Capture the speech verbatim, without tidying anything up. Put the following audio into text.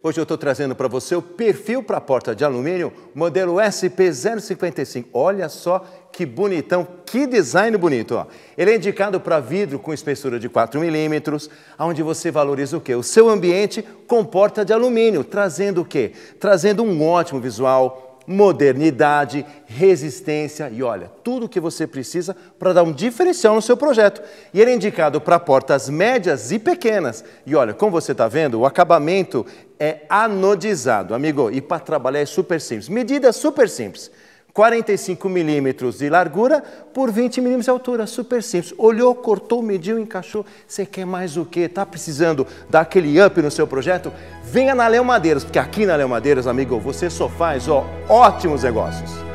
Hoje eu estou trazendo para você o perfil para porta de alumínio, modelo S P zero cinquenta e cinco. Olha só que bonitão, que design bonito. Ó. Ele é indicado para vidro com espessura de quatro milímetros, onde você valoriza o quê? O seu ambiente com porta de alumínio, trazendo o quê? Trazendo um ótimo visual, modernidade, resistência e olha, tudo o que você precisa para dar um diferencial no seu projeto. E ele é indicado para portas médias e pequenas. E olha, como você está vendo, o acabamento é anodizado, amigo, e para trabalhar é super simples. Medida super simples. quarenta e cinco milímetros de largura por vinte milímetros de altura, super simples. Olhou, cortou, mediu, encaixou. Você quer mais o quê? Está precisando dar aquele up no seu projeto? Venha na Léo Madeiras, porque aqui na Léo Madeiras, amigo, você só faz ó, ótimos negócios.